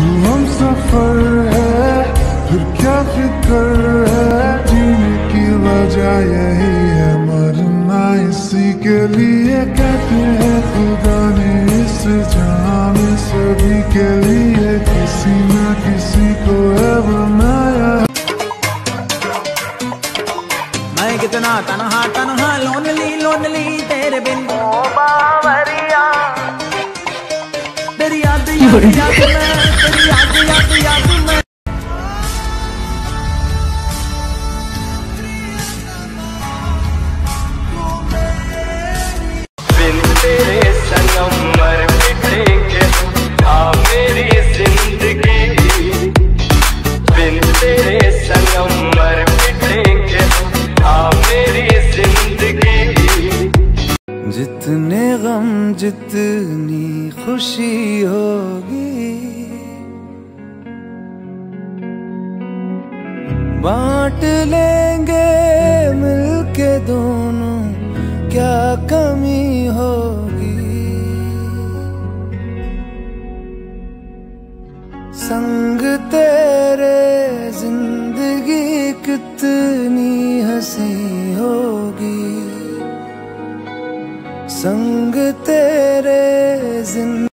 तू हम सफर है, फिर क्या फिक्र है, जीने की वजह यही है, मरना इसी के लिए कहते हैं खुदा ने इस जहां में सभी के लिए किसी न किसी को है बनाया। मैं कितना तन्हा तन्हा लोनली लोनली तेरे बिन ओ बावरिया, तेरी याद याद याद में, तेरी याद याद याद में। बिन तेरे सनम मर मिटेंगे हाँ मेरी जिंदगी, बिन तेरे सनम मर मिटेंगे हाँ मेरी जिंदगी। जितने गम जितनी खुशी होगी, बांट लेंगे मिलके दोनों, क्या कमी होगी। संग तेरे जिंदगी कितनी हंसी होगी, संग तेरे जिंदगी